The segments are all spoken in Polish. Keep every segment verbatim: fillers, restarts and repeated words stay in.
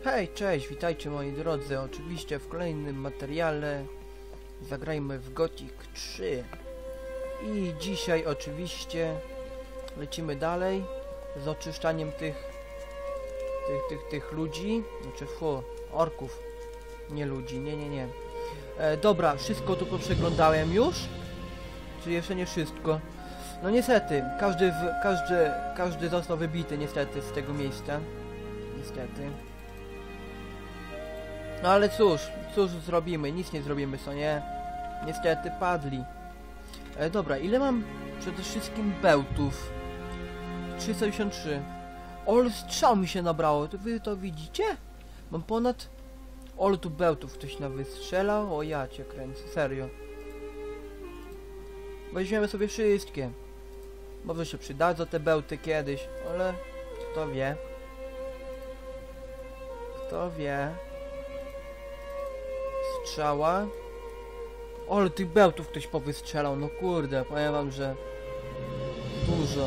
Hej, cześć, witajcie moi drodzy, oczywiście w kolejnym materiale zagrajmy w Gothic trzy i dzisiaj oczywiście lecimy dalej z oczyszczaniem tych tych, tych, tych ludzi, znaczy fu, orków, nie ludzi, nie, nie, nie. E, dobra, wszystko tu poprzeglądałem już, czy jeszcze nie wszystko? No niestety, każdy, w, każdy, każdy został wybity niestety z tego miejsca, niestety. No ale cóż, cóż zrobimy, nic nie zrobimy, co nie? Niestety padli. E, dobra, ile mam przede wszystkim bełtów? trzysta pięćdziesiąt trzy. Ol strzał mi się nabrało, to wy to widzicie? Mam ponad... Ol tu bełtów ktoś na wystrzelał, o ja cię kręcę, serio. Weźmiemy sobie wszystkie. Może się przydadzą te bełty kiedyś, ale kto wie? Kto wie? Strzała. O, ale tych bełtów ktoś powystrzelał, no kurde, powiem wam, że dużo.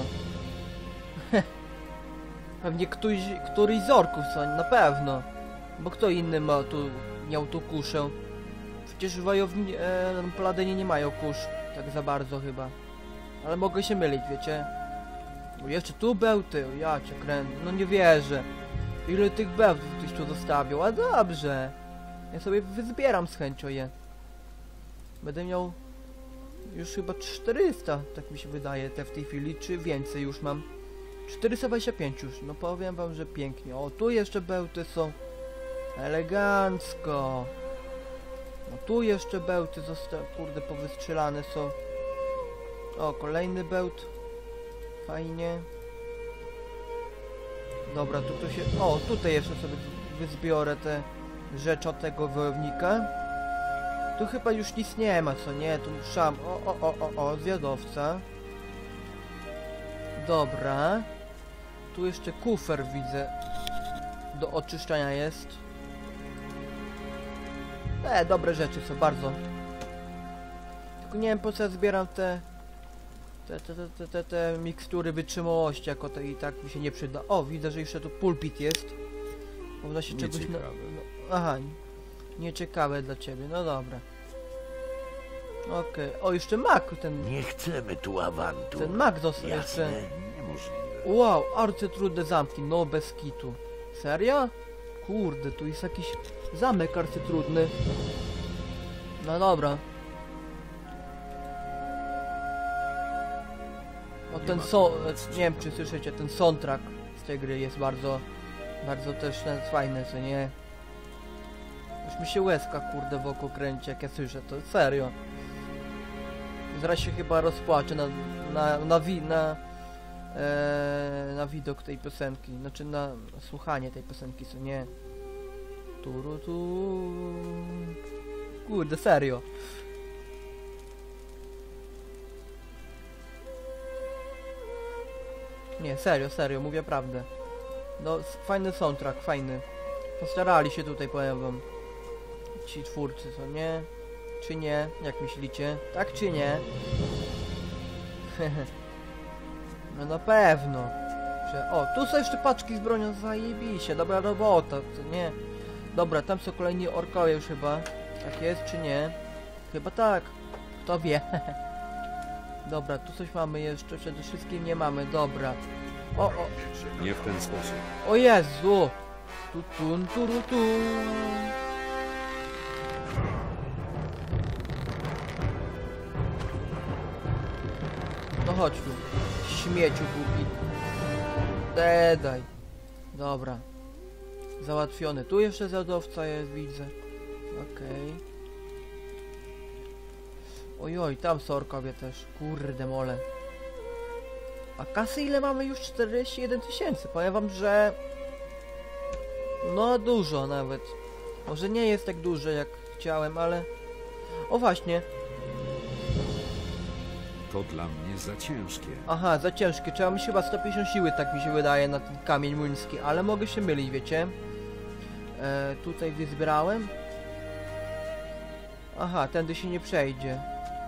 Pewnie któryś, któryś z orków, co? Na pewno. Bo kto inny ma tu, miał tu kuszę? Przecież wojowni, e, paladyni nie mają kusz, tak za bardzo chyba. Ale mogę się mylić, wiecie? O, jeszcze tu bełty, o, ja cię kręcę, no nie wierzę. Ile tych bełtów ktoś tu zostawił, a dobrze. Ja sobie wyzbieram z chęcią je. Będę miał już chyba czterysta, tak mi się wydaje, te w tej chwili, czy więcej już mam. czterysta dwadzieścia pięć już, no powiem wam, że pięknie. O, tu jeszcze bełty są. Elegancko. No tu jeszcze bełty zostały, kurde, powystrzelane są. O, kolejny bełt. Fajnie. Dobra, tu to się... O, tutaj jeszcze sobie wyzbiorę te rzeczy od tego wojownika. Tu chyba już nic nie ma, co nie? Tu szam... O, o, o, o, o, zwiadowca. Dobra. Tu jeszcze kufer widzę. Do oczyszczania jest. E, dobre rzeczy są, bardzo. Tylko nie wiem, po co ja zbieram te... Te, te, te, te, te, te mikstury wytrzymałości, jako to i tak mi się nie przyda. O, widzę, że jeszcze tu pulpit jest. Można się czegoś... Na... No, aha, nieciekawe dla ciebie, no dobra. Okej, okay. O, jeszcze mak ten... Nie chcemy tu awantur. Ten mak został jeszcze... Niemożliwe. Wow, arcytrudne zamki, no bez kitu. Serio? Kurde, tu jest jakiś zamek arcytrudny. No dobra. O, ten so... Nie wiem, czy słyszycie, ten soundtrack z tej gry jest bardzo... Bardzo też fajny, co nie? Już mi się łezka, kurde, wokół kręci, jak ja słyszę, to serio. Zaraz się chyba rozpłaczę na... Na... Na... wi, na, e, na widok tej piosenki, znaczy na słuchanie tej piosenki, co nie? Turu tu. Kurde, serio. Nie, serio, serio, mówię prawdę. No, fajny soundtrack, fajny. Postarali się tutaj, powiem wam. Ci twórcy, co nie? Czy nie? Jak myślicie? Tak czy nie? No na pewno. Że... O, tu są jeszcze paczki z bronią, zajebiście, dobra robota, co nie? Dobra, tam są kolejni orkowie już chyba. Tak jest, czy nie? Chyba tak. Kto wie? Dobra, tu coś mamy jeszcze, przede wszystkim nie mamy, dobra. O, o. Nie w ten sposób. O Jezu! Tu, tu, tu, tu, tu. No chodź tu, śmieciu głupi. Dedaj. Dobra. Załatwiony. Tu jeszcze zjadowca jest, widzę. Okej. Okay. Ojoj, tam są orkowie też. Kurde mole. A kasy ile mamy już? czterdzieści jeden tysięcy. Powiem wam, że... No dużo nawet. Może nie jest tak dużo jak chciałem, ale... O właśnie. To dla mnie za ciężkie. Aha, za ciężkie. Trzeba mieć chyba sto pięćdziesiąt siły, tak mi się wydaje, na ten kamień młyński. Ale mogę się mylić, wiecie. E, tutaj wyzbierałem. Aha, tędy się nie przejdzie.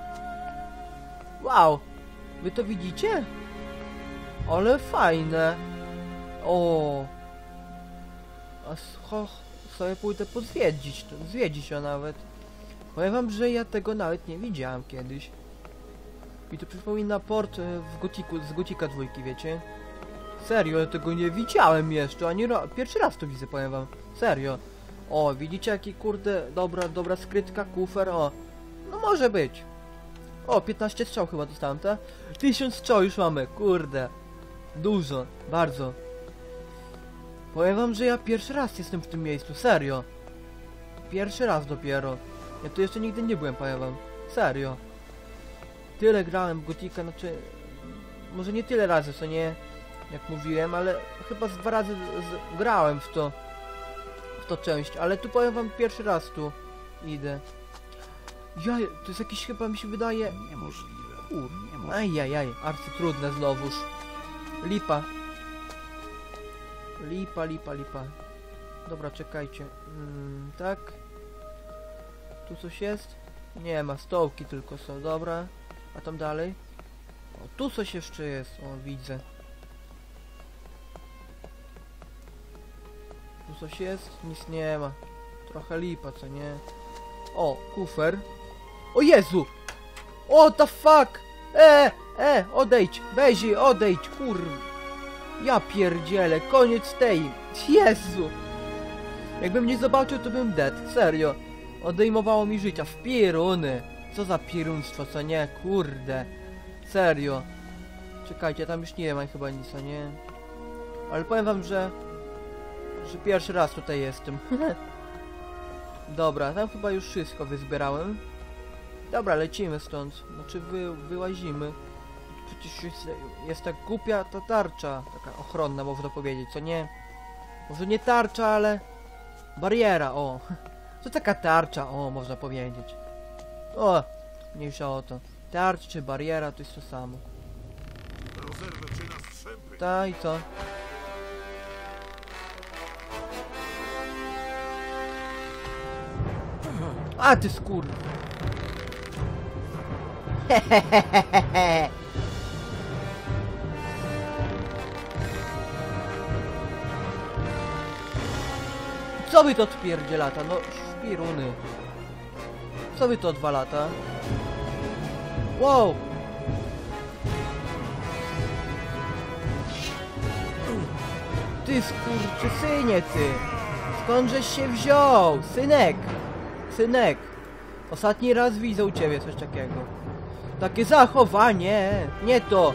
Wow! Wy to widzicie? Ale fajne. O. A scho, sobie pójdę pozwiedzić, to zwiedzić ją nawet. Powiem wam, że ja tego nawet nie widziałem kiedyś. Mi to przypomina port e, w Gotiku, z Gotika dwójki, wiecie? Serio, ja tego nie widziałem jeszcze, ani ra pierwszy raz to widzę, powiem wam. Serio. O, widzicie jaki kurde, dobra, dobra skrytka, kufer, o. No może być. O, piętnaście strzał chyba dostałem, tak? tysiąc strzał już mamy, kurde. Dużo, bardzo. Powiem wam, że ja pierwszy raz jestem w tym miejscu, serio. Pierwszy raz dopiero. Ja tu jeszcze nigdy nie byłem, powiem wam. Serio. Tyle grałem w Gotika, znaczy... Może nie tyle razy, co nie... Jak mówiłem, ale chyba z dwa razy z, grałem w to. W to część, ale tu powiem wam pierwszy raz tu idę. Ja, to jest jakiś chyba mi się wydaje... Niemożliwe. Kur... Niemożliwe. Ajajaj, arcytrudne znowuż. Lipa. Lipa, lipa, lipa. Dobra, czekajcie. Mm, tak. Tu coś jest? Nie ma, stołki tylko są, dobra. A tam dalej? O, tu coś jeszcze jest, o, widzę. Tu coś jest? Nic nie ma. Trochę lipa, co nie? O, kufer. O Jezu! O, the fuck! E, e, odejdź! Bezi, odejdź, kur... Ja pierdzielę, koniec tej! Jezu! Jakbym nie zobaczył, to bym dead, serio. Odejmowało mi życia, w pieruny. Co za pierunstwo, co nie? Kurde. Serio. Czekajcie, tam już nie ma chyba nic, a nie? Ale powiem wam, że... Że pierwszy raz tutaj jestem. Dobra, tam chyba już wszystko wyzbierałem. Dobra, lecimy stąd. Znaczy wy, wyłazimy. Przecież jest, jest tak głupia ta tarcza. Taka ochronna, można powiedzieć, co nie? Może nie tarcza, ale... Bariera, o. To taka tarcza, o, można powiedzieć. O, mniejsza o to. Tarcza czy bariera to jest to samo. Ta i co? A ty skór. Hehehehe. Co wy to odpierdzie lata? No szpiruny. Co wy to dwa lata? Wow! Ty skurczysynie, ty! Skądżeś się wziął? Synek! Synek! Ostatni raz widzę u ciebie coś takiego. Takie zachowanie! Nie to!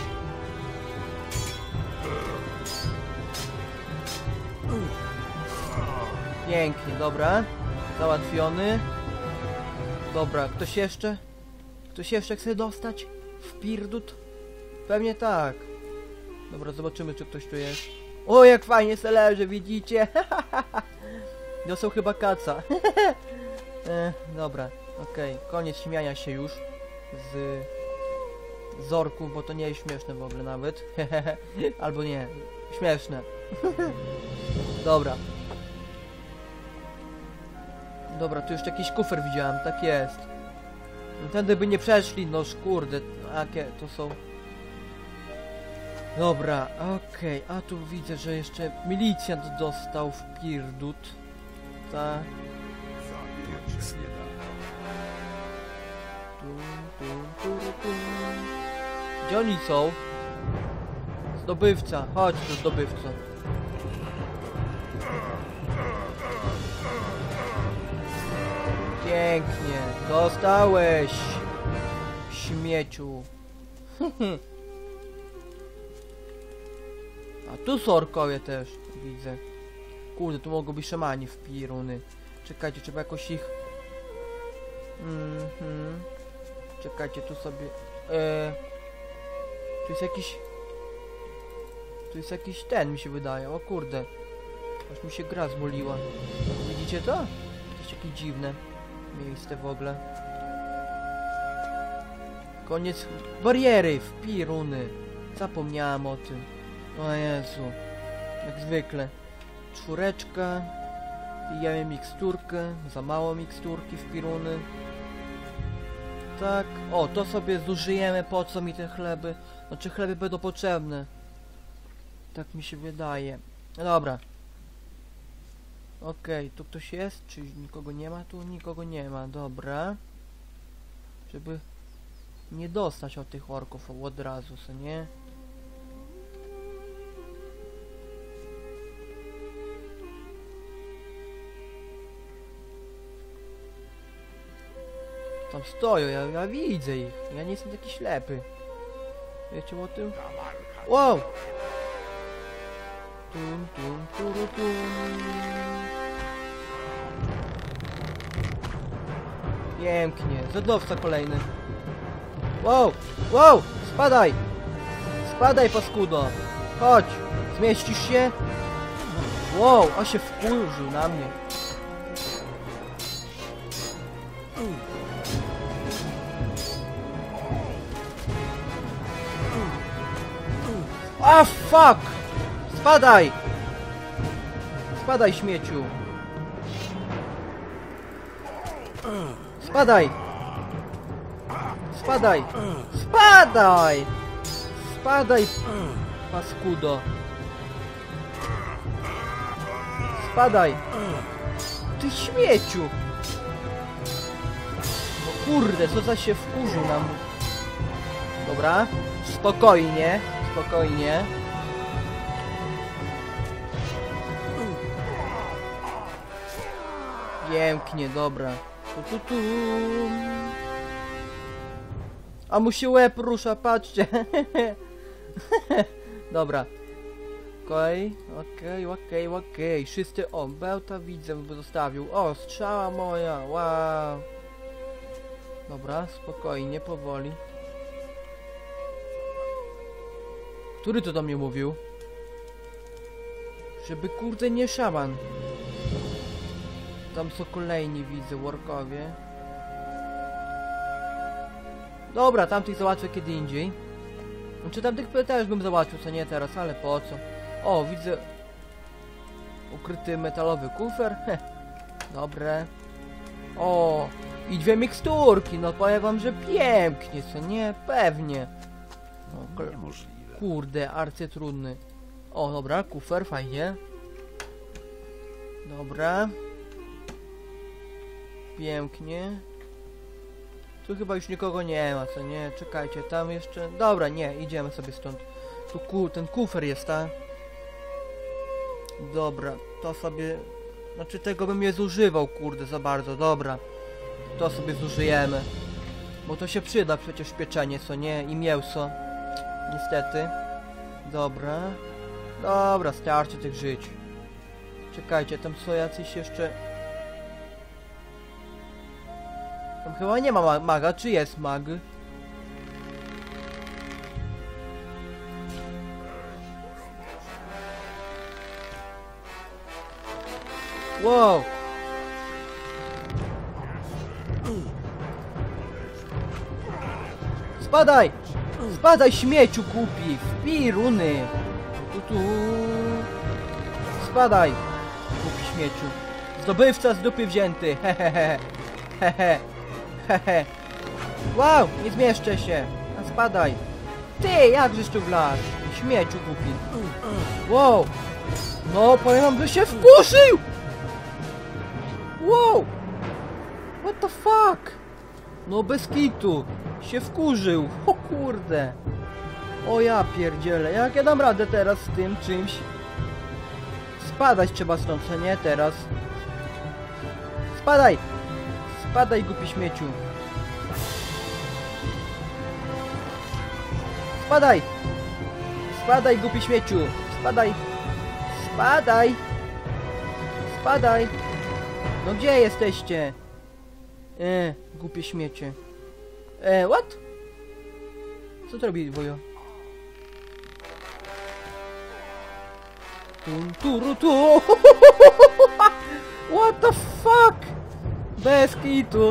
Pięknie, dobra. Załatwiony. Dobra, ktoś jeszcze? Ktoś jeszcze chce dostać? W pirdut? Pewnie tak. Dobra, zobaczymy, czy ktoś tu jest. O, jak fajnie se leży, widzicie? Dostał chyba kaca. e, dobra, okej. Okay. Koniec śmiania się już z zorków, bo to nie jest śmieszne w ogóle nawet. Albo nie, śmieszne. Dobra. Dobra, tu jeszcze jakiś kufer widziałem, tak jest. No, tędy by nie przeszli, no kurde, jakie to są... Dobra, okej, okay. A tu widzę, że jeszcze milicjant dostał w pierdut. Tak. Nic nie da. Tum, tum, tum, tum. Gdzie oni są? Zdobywca, chodź tu zdobywco. Pięknie, dostałeś, śmieciu. A tu są orkowie też, widzę. Kurde, tu mogą być szamani w piruny. Czekajcie, trzeba jakoś ich... Mhm. Czekajcie, tu sobie... Eee... Tu jest jakiś... Tu jest jakiś ten, mi się wydaje, o kurde. Aż mi się gra zmoliła. Widzicie to? Jakieś takie dziwne miejsce w ogóle. Koniec bariery w piruny. Zapomniałem o tym. O Jezu. Jak zwykle. Czwóreczka. Pijemy miksturkę. Za mało miksturki w piruny. Tak. O, to sobie zużyjemy. Po co mi te chleby? Znaczy chleby będą potrzebne. Tak mi się wydaje. No dobra. Okej, tu ktoś jest? Czy nikogo nie ma? Tu nikogo nie ma, dobra. Żeby nie dostać od tych orków od razu, co nie? Tam stoją, ja, ja widzę ich. Ja nie jestem taki ślepy. Wiecie o tym? Wow! Tum, tum, turu, tum. Pięknie, zodlowca kolejny. Wow! Wow! Spadaj! Spadaj, paskudo! Chodź! Zmieścisz się? Wow! A się wkurzył na mnie. A fuck! Spadaj! Spadaj, śmieciu! Spadaj! Spadaj! Spadaj! Spadaj, paskudo! Spadaj! Ty śmieciu! No kurde, co za się wkurzył nam. Dobra, spokojnie, spokojnie. Pięknie, dobra. Tu, tu, tu. A mu się łeb rusza, patrzcie. Dobra. Okej, okej, okej, okej. Wszyscy, o, bełta widzę, by zostawił. O, strzała moja, wow. Dobra, spokojnie, powoli. Który to do mnie mówił? Żeby kurde nie szaman. Tam są kolejni, widzę, workowie. Dobra, tamtych załatwię kiedy indziej. Czy tamtych też bym załatwił, co nie teraz, ale po co? O, widzę ukryty metalowy kufer. Heh. Dobre. O, i dwie miksturki, no powiem wam, że pięknie, co nie? Pewnie. No, Niemożliwe. kurde, arcytrudny. O, dobra, kufer, fajnie. Dobra. Pięknie. Tu chyba już nikogo nie ma, co nie? Czekajcie, tam jeszcze... Dobra, nie, idziemy sobie stąd. Tu ku... ten kufer jest, tak? Dobra, to sobie... Znaczy tego bym nie zużywał, kurde, za bardzo, dobra. To sobie zużyjemy. Bo to się przyda przecież pieczenie, co nie? I mięso. Niestety. Dobra. Dobra, starczy tych żyć. Czekajcie, tam są jacyś jeszcze... Tam chyba nie ma ma maga, czy jest mag? Wow! Spadaj! Spadaj, śmieciu kupi! Wpij runy! Tu, tu. Spadaj! Kupi śmieciu. Zdobywca z dupy wzięty! Hehehe! Hehe! Hehe! Wow! Nie zmieszczę się! A spadaj! Ty! Jakżeś tu wlasz? Śmieciu kupi! Wow! No, powiem wam, że się wkurzył! Wow! What the fuck? No bez kitu! Się wkurzył! O kurde! O ja pierdzielę! Jak ja dam radę teraz z tym czymś? Spadać trzeba stąd, co nie? Teraz. Spadaj! Spadaj, głupi śmieciu! Spadaj! Spadaj, głupi śmieciu! Spadaj! Spadaj! Spadaj! No gdzie jesteście? E, głupie śmiecie. E, what? Co to robi wujo? Tum, turu, tu! What the fuck? Bez kitu!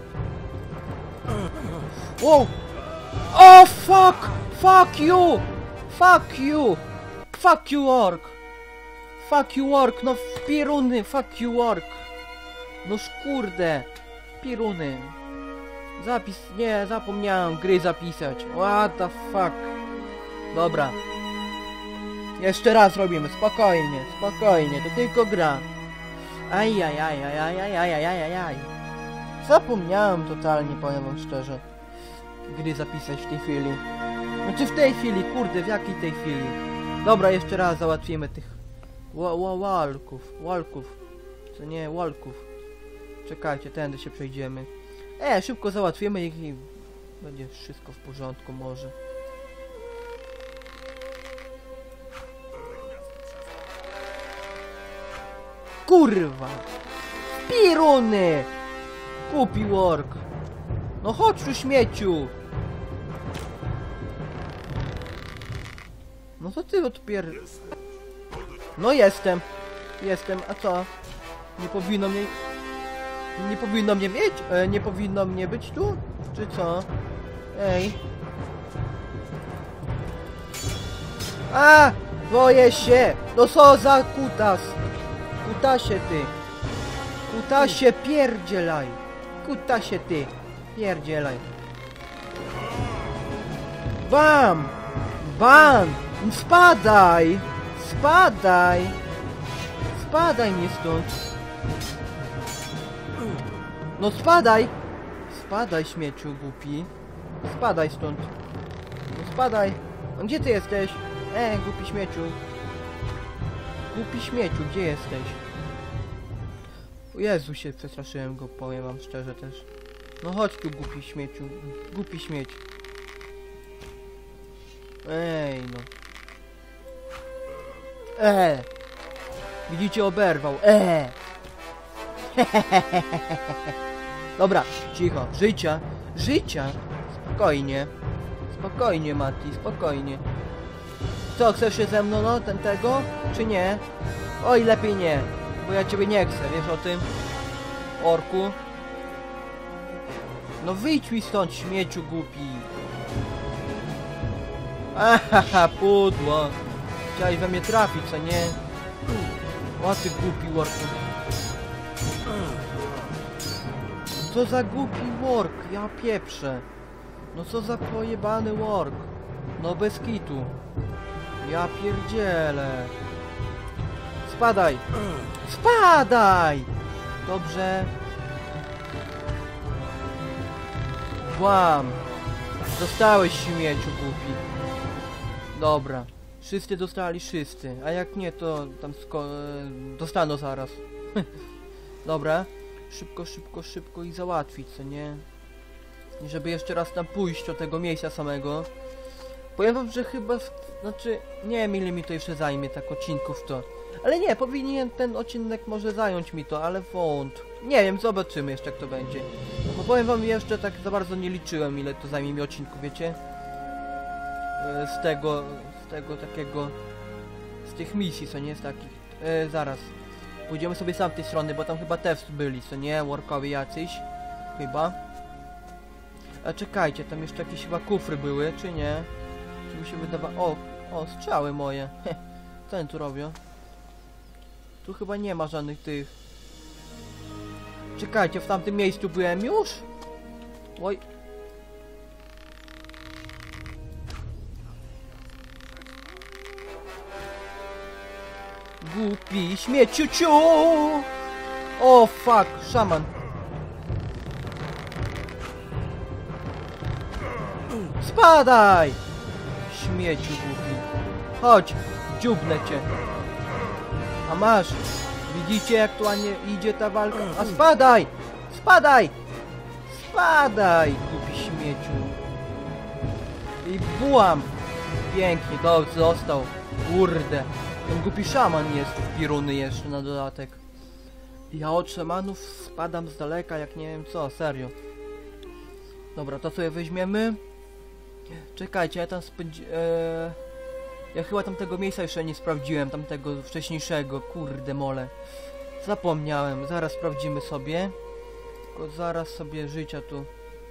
Wow! Oh fuck! Fuck you! Fuck you! Fuck you, ork! Fuck you, ork! No w piruny! Fuck you, ork! No kurde! Piruny! Zapis... Nie, zapomniałem gry zapisać. What the fuck? Dobra. Jeszcze raz robimy. Spokojnie, spokojnie. To tylko gra. Ajajajajajajajajajajaj. Zapomniałem totalnie, powiem wam szczerze, gry zapisać w tej chwili. Znaczy w tej chwili, kurde, w jakiej tej chwili? Dobra, jeszcze raz załatwimy tych ła, ła, walków, walków. Co nie, walków. Czekajcie, tędy się przejdziemy. E, szybko załatwimy ich i będzie wszystko w porządku może. Kurwa! Piruny! Kupi work! No chodź tu, śmieciu! No to ty odpier... No jestem! Jestem, a co? Nie powinno mnie... Nie powinno mnie mieć? E, nie powinno mnie być tu? Czy co? Ej! A! Boję się! No co za kutas! Kutasie ty! Kutasie pierdzielaj! Kutasie ty! Pierdzielaj! Bam! Bam! Spadaj! Spadaj! Spadaj mi stąd! No spadaj! Spadaj, śmieciu głupi! Spadaj stąd! No spadaj! No gdzie ty jesteś? E, głupi śmieciu! Głupi śmieciu, gdzie jesteś? O Jezu, się przestraszyłem go, powiem wam szczerze też. No chodź tu, głupi śmieciu. Głupi śmieć. Ej, no. E. Widzicie, oberwał. E. Dobra, cicho. Życia. Życia. Spokojnie. Spokojnie, Mati, spokojnie. Co, chcesz się ze mną, no, ten tego? Czy nie? Oj, lepiej nie. Bo ja ciebie nie chcę, wiesz o tym? Orku. No wyjdź mi stąd, śmieciu głupi. Ahaha, pudło. Chciałeś we mnie trafić, co nie? O ty głupi worku. Co za głupi work, ja pieprzę. No co za pojebany work. No bez kitu. Ja pierdzielę. Spadaj! Spadaj! Dobrze. Włam! Dostałeś, śmieciu głupi. Dobra. Wszyscy dostali, wszyscy. A jak nie, to tam sko dostaną zaraz. Dobra. Szybko, szybko, szybko ich załatwić, co nie? I żeby jeszcze raz tam pójść do tego miejsca samego. Powiem wam, że chyba... Znaczy, nie wiem ile mi to jeszcze zajmie, tak odcinków to. Ale nie, powinien ten odcinek może zająć mi to, ale wąt. Nie wiem, zobaczymy jeszcze jak to będzie. Bo powiem wam, jeszcze tak za bardzo nie liczyłem ile to zajmie mi odcinku, wiecie? E, z tego, z tego takiego... Z tych misji, co nie? Z takich... E, zaraz. Pójdziemy sobie z tamtej strony, bo tam chyba też byli, co nie? Workowie jacyś. Chyba. A czekajcie, tam jeszcze jakieś chyba kufry były, czy nie? Czy mi się wydawa... O, o, strzały moje. Heh, co oni tu robią? Tu chyba nie ma żadnych tych... Czekajcie, w tamtym miejscu byłem już? Oj. Głupi śmieciuciu! O fuck, szaman. Spadaj! Śmieciu głupi. Chodź, dziubnę cię. A masz. Widzicie jak tu ładnie idzie ta walka? A spadaj! Spadaj! Spadaj, głupi śmieciu. I bułam. Pięknie, dobrze, został. Kurde. Ten głupi szaman jest, piruny jeszcze na dodatek. Ja od szamanów spadam z daleka jak nie wiem co, serio. Dobra, to sobie weźmiemy. Czekajcie, ja tam spędzi... Eee... Ja chyba tamtego miejsca jeszcze nie sprawdziłem, tamtego wcześniejszego, kurde mole. Zapomniałem, zaraz sprawdzimy sobie. Tylko zaraz sobie życia tu...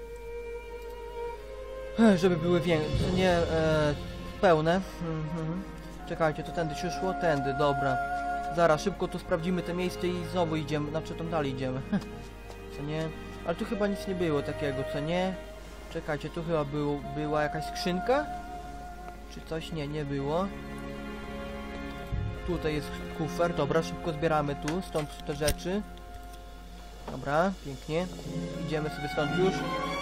Ech, żeby były większe, nie e, pełne. Mhm. Czekajcie, to tędy się szło? Tędy, dobra. Zaraz, szybko tu sprawdzimy te miejsce i znowu idziemy, znaczy tam dalej idziemy. Co nie? Ale tu chyba nic nie było takiego, co nie? Czekajcie, tu chyba był, była jakaś skrzynka? Czy coś? Nie, nie było. Tutaj jest kufer, dobra, szybko zbieramy tu, stąd te rzeczy. Dobra, pięknie. Idziemy sobie stąd już.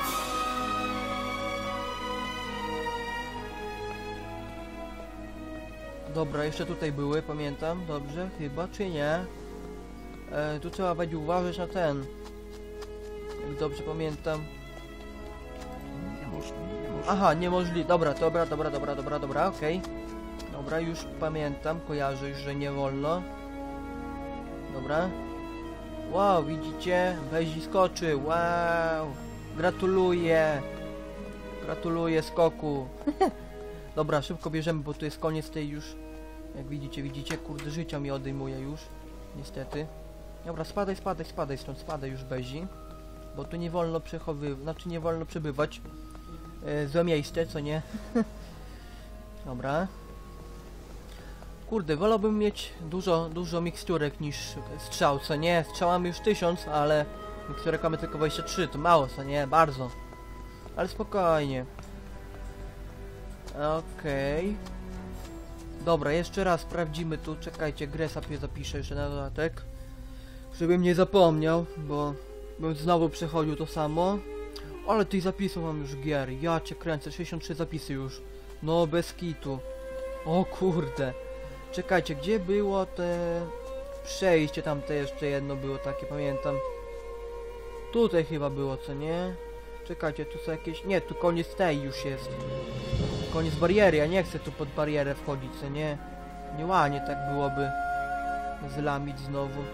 Dobra, jeszcze tutaj były, pamiętam, dobrze, chyba, czy nie? E, tu trzeba będzie uważać na ten. Jak dobrze pamiętam. Niemożliwe. Niemożliwe. Aha, niemożliwe. Dobra, dobra, dobra, dobra, dobra, dobra, okej. Dobra, już pamiętam, kojarzę już, że nie wolno. Dobra. Wow, widzicie? Bezi skoczy, wow. Gratuluję. Gratuluję skoku. Dobra, szybko bierzemy, bo tu jest koniec tej już. Jak widzicie, widzicie, kurde, życia mi odejmuje już. Niestety. Dobra, spadaj, spadaj, spadaj stąd, spadaj już Bezi. Bo tu nie wolno przechowywać, znaczy nie wolno przebywać. E, złe miejsce, co nie? Dobra. Kurde, wolałbym mieć dużo, dużo miksturek niż strzał, co nie? Strzał mamy już tysiąc, ale miksturek mamy tylko dwadzieścia trzy, to mało, co nie? Bardzo. Ale spokojnie. Okej. Okay. Dobra, jeszcze raz sprawdzimy tu, czekajcie, grę sobie zapiszę jeszcze na dodatek. Żebym nie zapomniał, bo bym znowu przechodził to samo. Ale tych zapisów mam już gier, ja cię kręcę, sześćdziesiąt trzy zapisy już. No, bez kitu. O kurde. Czekajcie, gdzie było te przejście, tam te jeszcze jedno było takie, pamiętam. Tutaj chyba było, co nie? Czekajcie, tu są jakieś... Nie, tu koniec tej już jest. Koniec bariery, ja nie chcę tu pod barierę wchodzić, co nie? Nieładnie tak byłoby zlamić znowu.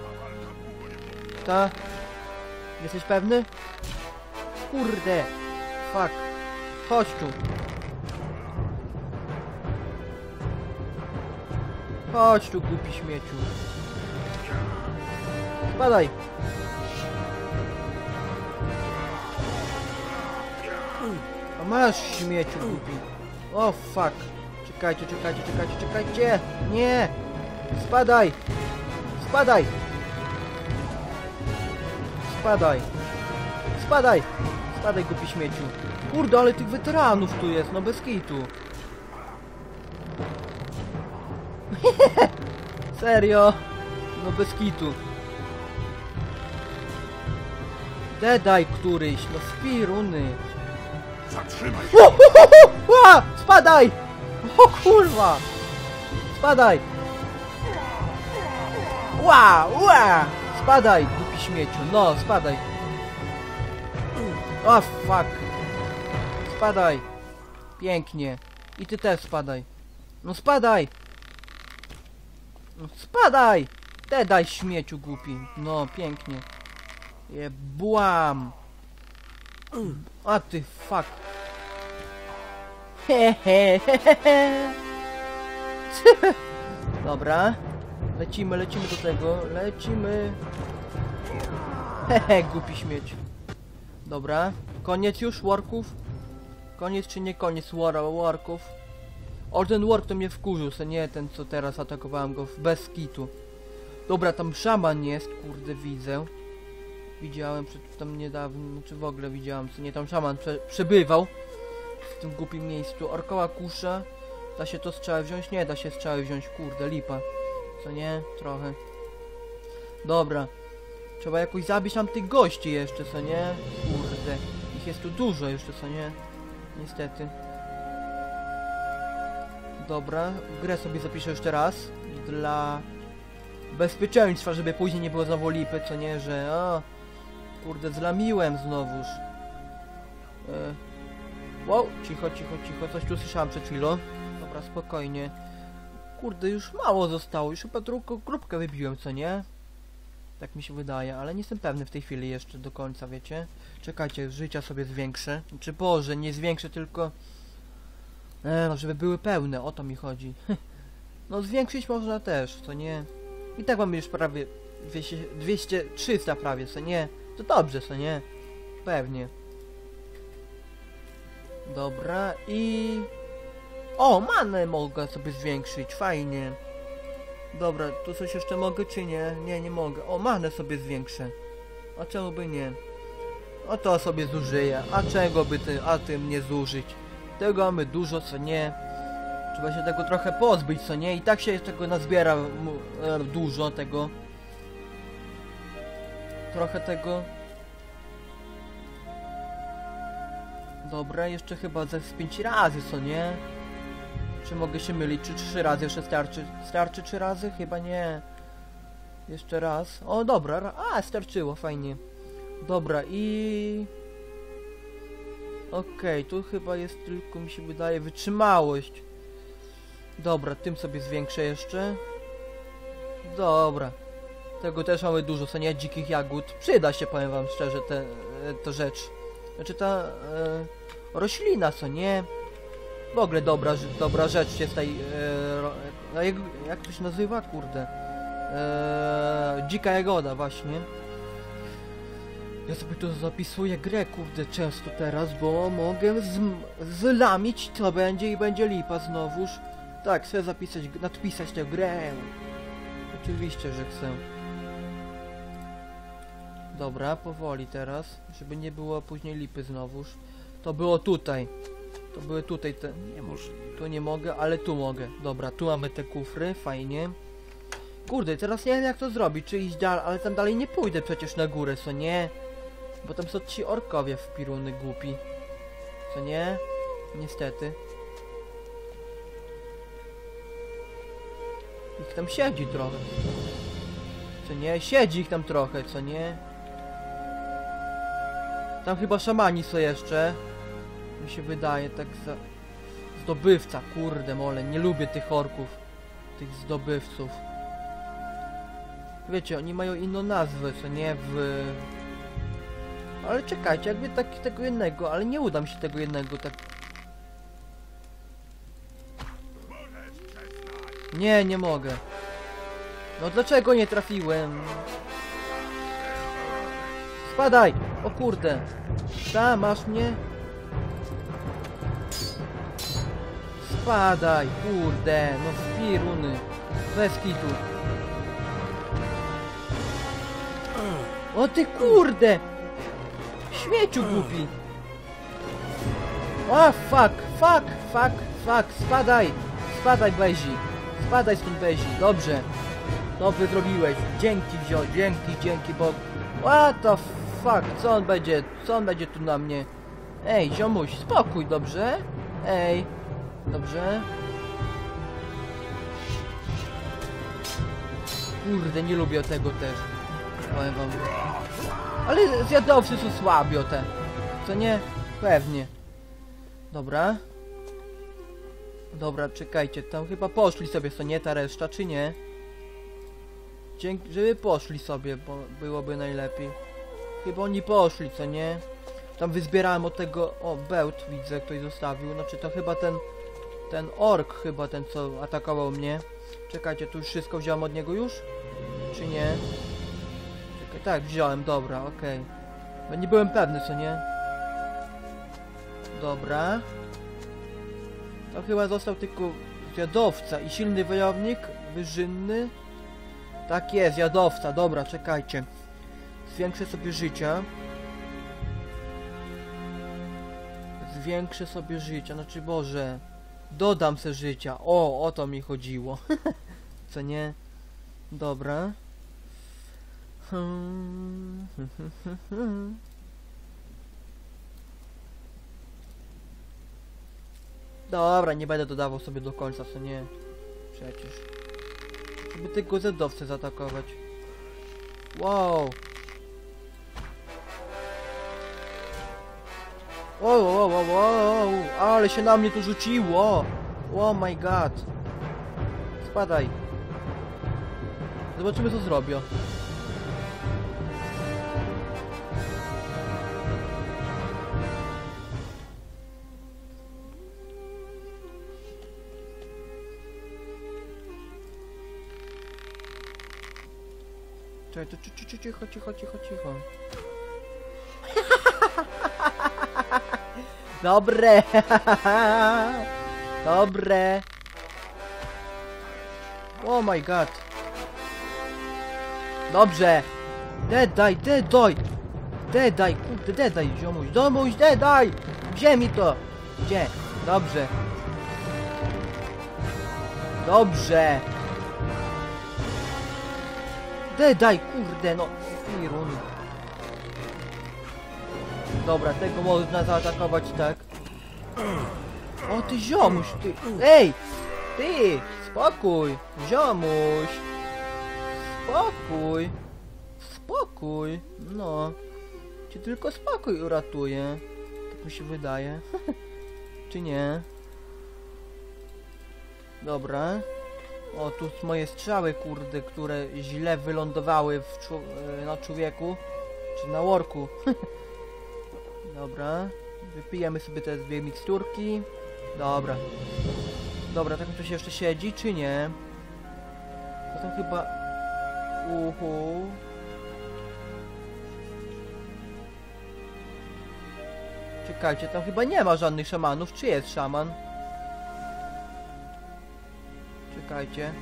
Ta? Jesteś pewny? Kurde! Fuck! Chodź tu! Chodź tu, głupi śmieciu! Spadaj! A masz, śmieciu głupi! O fuck! Czekajcie, czekajcie, czekajcie, czekajcie! Nie! Spadaj! Spadaj! Spadaj! Spadaj! Spadaj, głupi śmieciu! Kurde, ale tych weteranów tu jest, no bez kitu! Serio? No bez kitu! Dedaj któryś, no spiruny! Zatrzymaj się! Ła! Spadaj! O kurwa! Spadaj! Ła! Ła! Spadaj, głupi śmieciu, no spadaj! O fuck! Spadaj! Pięknie! I ty też spadaj! No spadaj! No spadaj! Te daj, śmieciu głupi! No pięknie! Jebłam! A ty fuck! Hehe, hehehe. Dobra. Lecimy, lecimy do tego. Lecimy. Hehe, głupi śmieć. Dobra. Koniec już worków? Koniec czy nie koniec war worków? O, ten work to mnie wkurzył, co nie ten, co teraz atakowałem go bez kitu. Dobra, tam szaman jest, kurde, widzę. Widziałem przed tam niedawno, czy w ogóle widziałem, co nie, tam szaman prze, przebywał w tym głupim miejscu. Orkoła kusza. Da się to strzały wziąć? Nie da się strzały wziąć, kurde, lipa. Co nie? Trochę. Dobra. Trzeba jakoś zabić tam tych gości jeszcze, co nie? Kurde. Ich jest tu dużo jeszcze, co nie? Niestety. Dobra. Grę sobie zapiszę jeszcze raz. Dla bezpieczeństwa, żeby później nie było znowu lipy, co nie? Że... O, kurde, zlamiłem znowuż. E... Wow, cicho, cicho, cicho. Coś tu słyszałem przed chwilą. Dobra, spokojnie. Kurde, już mało zostało. Już chyba drugą grupkę wybiłem, co nie? Tak mi się wydaje, ale nie jestem pewny w tej chwili jeszcze do końca, wiecie? Czekajcie, życia sobie zwiększę. Czy Boże, nie zwiększę, tylko... E, no, żeby były pełne, o to mi chodzi. No, zwiększyć można też, co nie? I tak mamy już prawie dwieście, dwieście trzysta prawie, co nie? To dobrze, co nie? Pewnie. Dobra, i... O, manę mogę sobie zwiększyć, fajnie. Dobra, tu coś jeszcze mogę, czy nie? Nie, nie mogę. O, manę sobie zwiększę. A czemu by nie? O, to sobie zużyję. A czego by ty, a tym nie zużyć? Tego mamy dużo, co nie? Trzeba się tego trochę pozbyć, co nie? I tak się tego nazbiera e, dużo tego. Trochę tego. Dobra, jeszcze chyba ze z pięć razy, co nie? Czy mogę się mylić? Czy trzy razy jeszcze starczy? Starczy trzy razy? Chyba nie. Jeszcze raz. O, dobra. A, starczyło, fajnie. Dobra, i... Okej, okay, tu chyba jest tylko, mi się wydaje, wytrzymałość. Dobra, tym sobie zwiększę jeszcze. Dobra. Tego też mamy dużo, co nie? Dzikich jagód. Przyda się, powiem wam szczerze, te, ta rzecz. Znaczy ta e, roślina, co nie? W ogóle dobra, dobra rzecz jest tej... E, jak, jak to się nazywa? Kurde. E, dzika jagoda, właśnie. Ja sobie tu zapisuję grę, kurde, często teraz, bo mogę z, zlamić to będzie i będzie lipa znowuż. Tak, chcę zapisać, nadpisać tę grę. Oczywiście, że chcę. Dobra, powoli teraz, żeby nie było później lipy znowuż. To było tutaj. To były tutaj te... Niemożliwe. Tu nie mogę, ale tu mogę. Dobra, tu mamy te kufry, fajnie. Kurde, teraz nie wiem jak to zrobić, czy iść dalej, ale tam dalej nie pójdę przecież na górę, co nie? Bo tam są ci orkowie w piruny głupi. Co nie? Niestety. Ich tam siedzi trochę. Co nie? Siedzi ich tam trochę, co nie? Tam chyba szamani są jeszcze. Mi się wydaje, tak za... Zdobywca, kurde mole, nie lubię tych orków. Tych zdobywców. Wiecie, oni mają inną nazwę, co nie? W... Ale czekajcie, jakby tak, tego jednego, ale nie uda mi się tego jednego tak... Nie, nie mogę. No dlaczego nie trafiłem? Spadaj! O kurde! Ta, masz mnie? Spadaj, kurde! No w piruny! Bez kitu! O ty kurde! Śmieciu głupi! O fuck, fuck, fuck, fuck, spadaj! Spadaj Bezi! Spadaj stąd Bezi, dobrze! Dobrze zrobiłeś, dzięki wzio, dzięki, dzięki Bog. What the fuck, co on będzie, co on będzie tu na mnie? Ej, ziomuś, spokój, dobrze? Ej, dobrze? Kurde, nie lubię tego też. Powiem wam. Ale zjadowcy są słabi o te. Co nie? Pewnie. Dobra. Dobra, czekajcie, tam chyba poszli sobie, co nie, ta reszta, czy nie? Dzięki, żeby poszli sobie, bo byłoby najlepiej. Chyba oni poszli, co nie? Tam wyzbierałem od tego... O, bełt widzę, ktoś zostawił. Znaczy to chyba ten... Ten ork chyba, ten co atakował mnie. Czekajcie, tu już wszystko wziąłem od niego już? Czy nie? Czekaj, tak, wziąłem, dobra, okej. Okay. Bo nie byłem pewny, co nie? Dobra. To chyba został tylko zjadowca i silny wojownik, wyżynny. Tak jest, jadowca, dobra, czekajcie. Zwiększę sobie życia. Zwiększę sobie życia, znaczy Boże. Dodam se życia. O, o to mi chodziło. Co nie? Dobra. Dobra, nie będę dodawał sobie do końca, co nie? Przecież. Żeby tylko zedowcę zaatakować. Wow. Wow, wow, wow, wow, ale się na mnie tu rzuciło. Oh my god. Spadaj. Zobaczymy co zrobię. Czekaj, to cicho, cicho, cicho, cicho, cicho. Dobre. Dobre. Oh my god. Dobrze. Dedaj, dedaj. Dedaj, kurde, dedaj, ziomuś, domuś, dedaj. Gdzie mi to? Gdzie? Dobrze. Dobrze. Daj, daj, kurde, no. Pirun. Dobra, tego można zaatakować, tak. O, ty ziomuś, ty. Ej! Ty! Spokój! Ziomuś! Spokój! Spokój! No. Ci tylko spokój uratuje. Tak mi się wydaje. Czy nie? Dobra. O, tu moje strzały, kurde, które źle wylądowały w czu na człowieku. Czy na worku. Dobra. Wypijemy sobie te dwie miksturki. Dobra. Dobra, tak tu się jeszcze siedzi, czy nie? To tam chyba... Uhu. Czekajcie, tam chyba nie ma żadnych szamanów. Czy jest szaman? Czekajcie.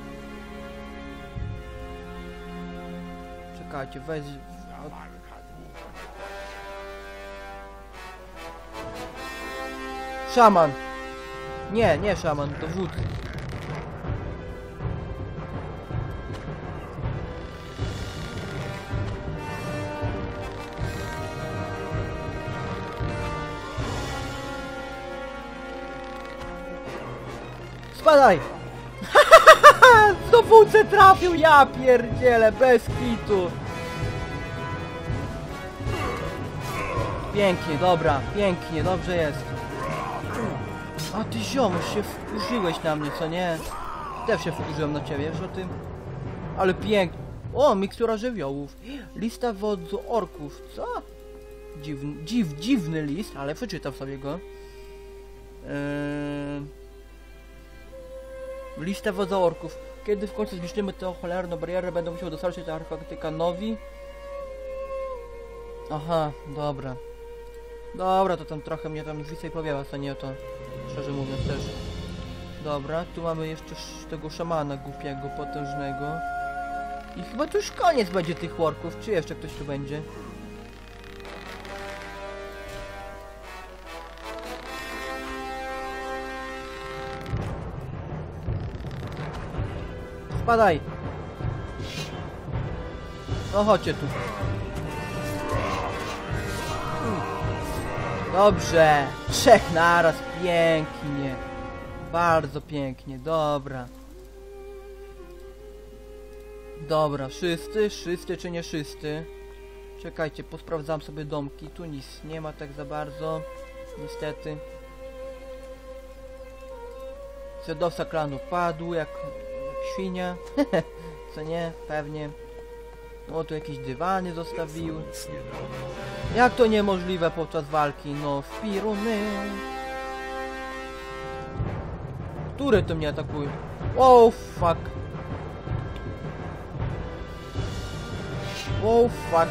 Czekajcie, weź... Szaman! Nie, nie szaman, to wódz. Spadaj! Do wódce trafił, ja pierdzielę, bez kitu. Pięknie, dobra, pięknie, dobrze jest. A ty ziomuś, się wkurzyłeś na mnie, co nie? Też się wkurzyłem na ciebie, wiesz o tym? Ale pięknie. O, mikstura żywiołów. Lista wodzu orków, co? Dziwny, dziw, dziwny list, ale przeczytam sobie go. Eee... Lista wodza orków. Kiedy w końcu zniszczymy tę cholerną barierę, będą musiał dostarczyć architektyka nowi. Aha, dobra. Dobra, to tam trochę mnie tam więcej powiewa, co nie o to. Szczerze mówiąc też. Dobra, tu mamy jeszcze tego szamana głupiego, potężnego. I chyba to już koniec będzie tych worków, czy jeszcze ktoś tu będzie? Spadaj! No chodźcie tu. Dobrze! Trzech naraz, pięknie. Bardzo pięknie, dobra. Dobra, wszyscy, wszyscy czy nie wszyscy? Czekajcie, posprawdzam sobie domki. Tu nic nie ma tak za bardzo. Niestety. Zjadowca klanu padł jak, jak świnia. Co nie? Pewnie. O, tu jakieś dywany zostawiły. Jak to niemożliwe podczas walki? No, w piruny. Który to mnie atakuje? Oh, fuck. Oh, fuck.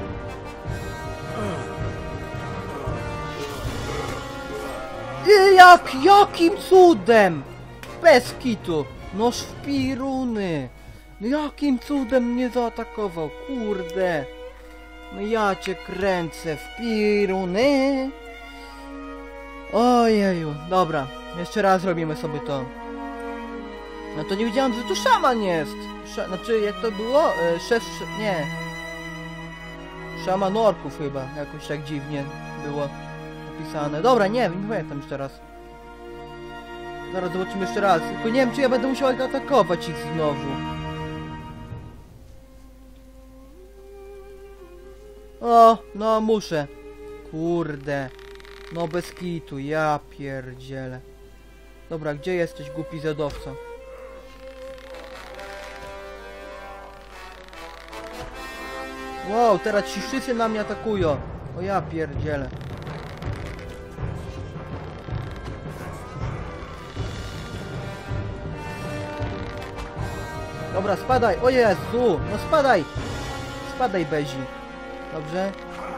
I jak, jakim cudem? Bez kitu. Noż w piruny. No jakim cudem mnie zaatakował? Kurde. No ja cię kręcę w piruny. Ojeju. Dobra. Jeszcze raz robimy sobie to. No to nie wiedziałem, że tu szaman jest. Sz znaczy, jak to było? E, szef... Sz nie. Szaman orków chyba. Jakoś tak dziwnie było napisane. Dobra, nie wiem, nie pamiętam jeszcze raz. Zaraz zobaczymy jeszcze raz. Tylko nie wiem, czy ja będę musiał atakować ich znowu. O, no muszę. Kurde. No bez kitu, ja pierdzielę. Dobra, gdzie jesteś, głupi zjadowca? Wow, teraz ci wszyscy na mnie atakują. O ja pierdzielę. Dobra, spadaj. O Jezu, no spadaj. Spadaj, Bezi. Dobrze?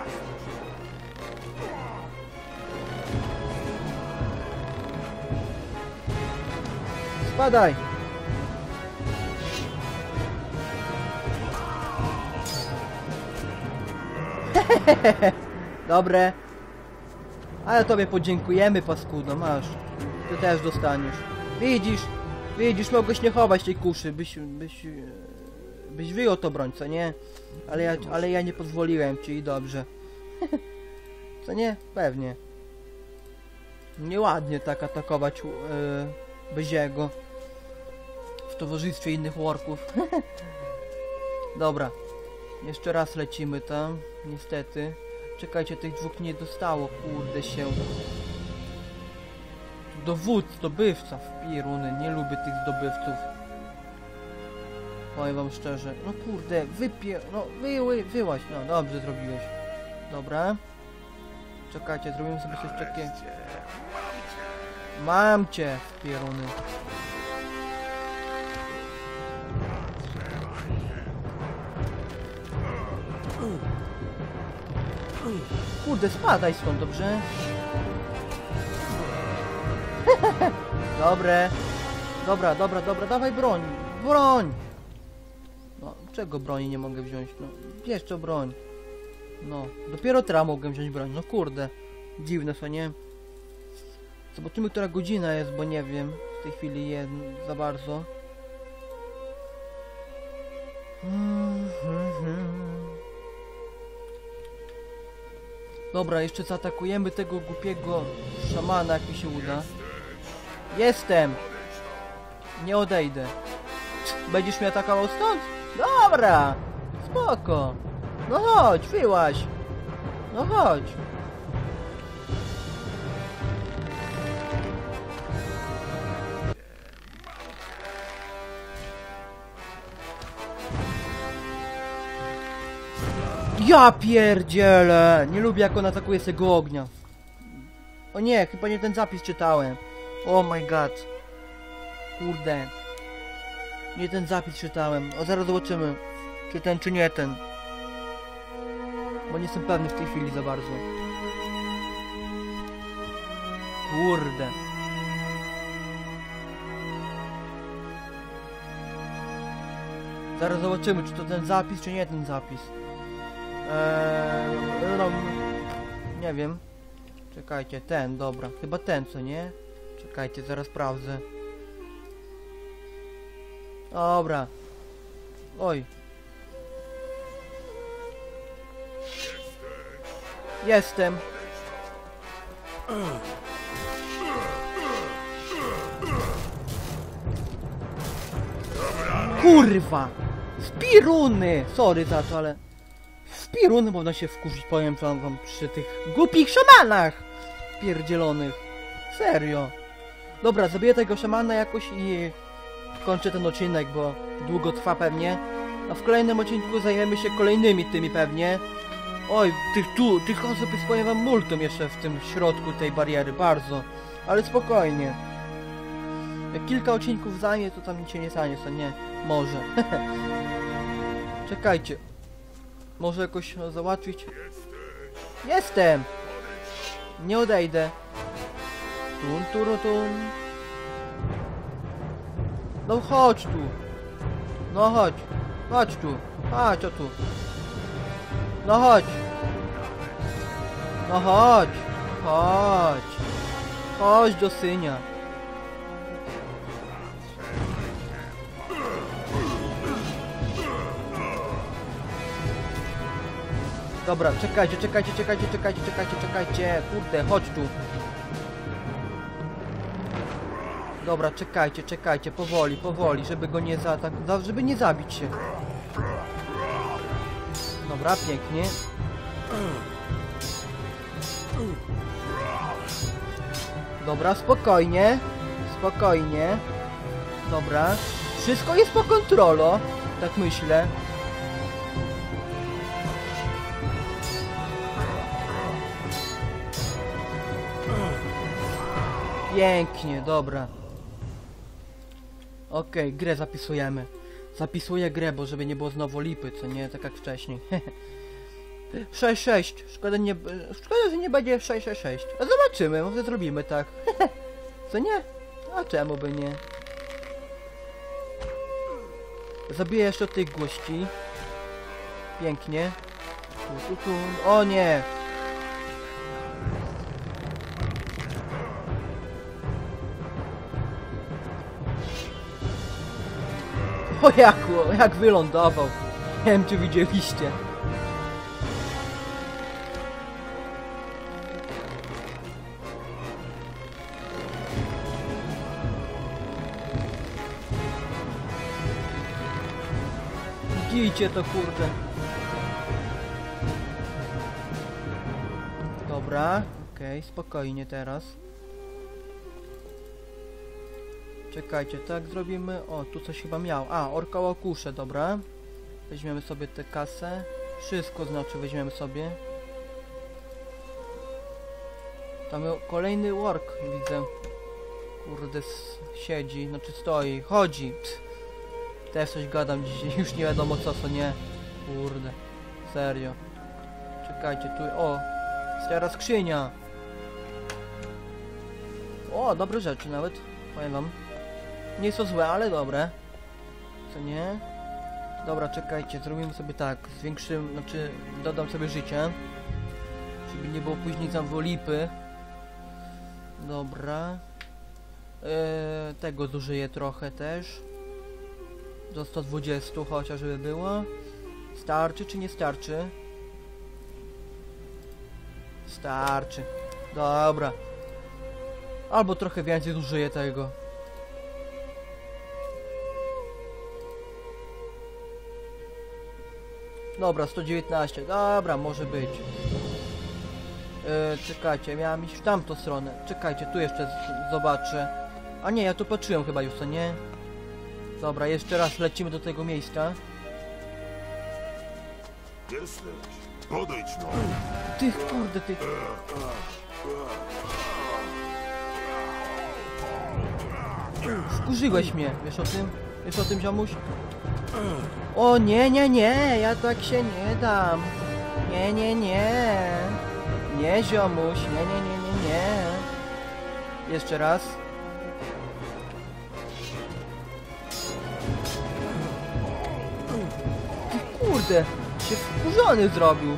Spadaj! Dobre. Ale tobie podziękujemy, paskudo, masz. Ty też dostaniesz. Widzisz? Widzisz, mogłeś nie chować tej kuszy, byś, byś, e, byś wyjął to broń, co nie? Ale ja, ale ja nie pozwoliłem ci i dobrze. Co nie? Pewnie. Nieładnie tak atakować e, Beziego w towarzystwie innych orków. Dobra. Jeszcze raz lecimy tam, niestety. Czekajcie, tych dwóch nie dostało, kurde się. Dowódz, zdobywca, w piruny, nie lubię tych zdobywców. Powiem wam szczerze, no kurde, wypie... no wy, wy, wyłaź, no dobrze zrobiłeś. Dobra. Czekajcie, zrobimy sobie coś takiego. Mam cię, w piruny. Kurde, spadaj stąd, dobrze? Dobre. Dobra, dobra, dobra, dawaj broń. Broń! No, czego broni nie mogę wziąć? No, bierz to broń. No, dopiero teraz mogę wziąć broń. No kurde. Dziwne, co nie? Zobaczymy, która godzina jest, bo nie wiem. W tej chwili jest za bardzo. Dobra, jeszcze zaatakujemy tego głupiego szamana, jak mi się uda. Jestem! Nie odejdę. Będziesz mnie atakował stąd? Dobra! Spoko! No chodź, wyłaź! No chodź! Ja pierdzielę! Nie lubię, jak on atakuje z tego ognia. O nie, chyba nie ten zapis czytałem. Oh my god. Kurde. Nie ten zapis czytałem. O, zaraz zobaczymy, czy ten, czy nie ten. Bo nie jestem pewny w tej chwili za bardzo. Kurde. Zaraz zobaczymy, czy to ten zapis, czy nie ten zapis. Eee, no, nie wiem. Czekajcie, ten, dobra. Chyba ten, co nie? Czekajcie, zaraz sprawdzę. Dobra. Oj. Jestem. Kurwa! Spiruny! Sorry za to, ale... Spiruny można się wkurzyć, powiem wam, przy tych głupich szamanach! Pierdzielonych. Serio. Dobra, zabiję tego szamana jakoś i... kończę ten odcinek, bo długo trwa pewnie. A w kolejnym odcinku zajmiemy się kolejnymi tymi pewnie. Oj, tych tu, tych osób jest, powiem wam, multum jeszcze w tym środku tej bariery, bardzo. Ale spokojnie. Jak kilka odcinków zajmie, to tam nic się nie stanie, co nie? Może. Czekajcie. Może jakoś załatwić? Jestem! Nie odejdę. Tun, turu, tun. No chodź tu. No chodź. Chodź tu. Chodź o tu. No chodź. No chodź. Chodź. Chodź do synia. Dobra, czekajcie, czekajcie, czekajcie, czekajcie, czekajcie, czekajcie. Kurde, chodź tu. Dobra, czekajcie, czekajcie, powoli, powoli, żeby go nie zaatakować, żeby nie zabić się. Dobra, pięknie. Dobra, spokojnie. Spokojnie. Dobra. Wszystko jest po kontrolo, tak myślę. Pięknie, dobra. Okej, okay, grę zapisujemy. Zapisuję grę, bo żeby nie było znowu lipy, co nie? Tak jak wcześniej. sześć sześć. Szkoda, nie, szkoda, że nie będzie sześć sześć sześć. A zobaczymy, może zrobimy tak. Co nie? A czemu by nie? Zabiję jeszcze tych gości. Pięknie. Tu, tu, tu. O nie! O jak, jak wylądował. Nie wiem, czy widzieliście. Widzicie to, kurde. Dobra, okej, okay, spokojnie teraz. Czekajcie, tak zrobimy. O, tu coś chyba miał. A, orka łokusze, dobra. Weźmiemy sobie tę kasę. Wszystko znaczy weźmiemy sobie. Tam kolejny work widzę. Kurde, siedzi, znaczy stoi, chodzi. Pst. Też coś gadam dzisiaj, już nie wiadomo co, co nie. Kurde, serio. Czekajcie, tu, o, stara skrzynia. O, dobre rzeczy nawet, powiem wam. Nie są złe, ale dobre. Co nie? Dobra, czekajcie, zrobimy sobie tak, zwiększymy, znaczy dodam sobie życie. Żeby nie było później tam lipy. Dobra. Eee, tego zużyję trochę też. Do sto dwadzieścia chociażby było. Starczy czy nie starczy? Starczy. Dobra. Albo trochę więcej zużyję tego. Dobra, sto dziewiętnaście. Dobra, może być. Yy, czekajcie, miałem iść w tamtą stronę. Czekajcie, tu jeszcze zobaczę. A nie, ja tu patrzyłem chyba już, co nie? Dobra, jeszcze raz lecimy do tego miejsca. Jesteś. Podejdź no. Ty, kurde, ty. Wkurzyłeś mnie, wiesz o tym? Wiesz o tym, ziomuś? O nie, nie, nie, ja tak się nie dam. Nie, nie, nie. Nie, ziomuś, nie, nie, nie, nie, nie. Jeszcze raz. Ty kurde, się wkurzony zrobił.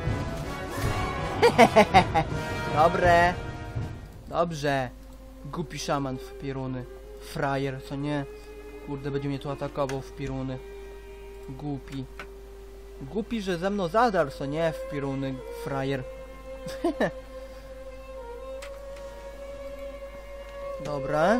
Dobre. Dobrze. Głupi szaman w pieruny. Frajer, co nie? Kurde, będzie mnie tu atakował w piruny. Głupi. Głupi, że ze mną zadarł, co nie? W piruny, frajer. Dobra.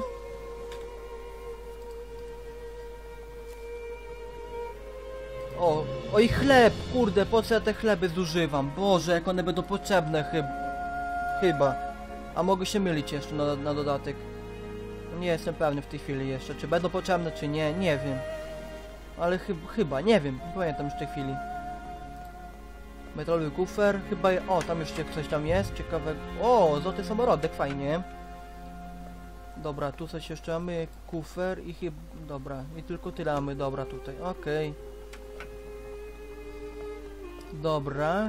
O, oj chleb, kurde, po co ja te chleby zużywam? Boże, jak one będą potrzebne chyba. Chyba. A mogę się mylić jeszcze na, na dodatek. Nie jestem pewny w tej chwili jeszcze, czy będą potrzebne, czy nie, nie wiem. Ale chy chyba, nie wiem, nie pamiętam już w tej chwili. Metalowy kufer, chyba, o, tam jeszcze coś tam jest, ciekawe. O, złoty samorodek, fajnie. Dobra, tu coś jeszcze mamy, kufer i chyba, dobra, i tylko tyle mamy, dobra, tutaj, okej. Okay. Dobra.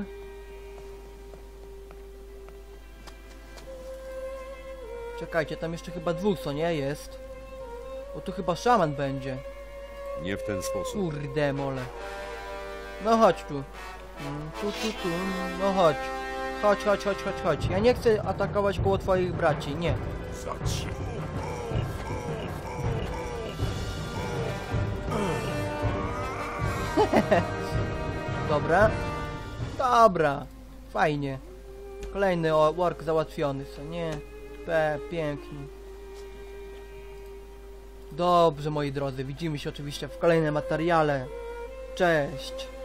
Czekajcie, tam jeszcze chyba dwóch, co nie jest? Bo tu chyba szaman będzie. Nie w ten sposób. Kurde mole. No chodź tu. Mm, Tu, tu, tu. No chodź. Chodź, chodź, chodź, chodź, chodź. Ja nie chcę atakować koło twoich braci, nie. Zatrzymaj. Dobra. Dobra. Fajnie. Kolejny work załatwiony, co nie? P, pięknie. Dobrze, moi drodzy. Widzimy się oczywiście w kolejnym materiale. Cześć.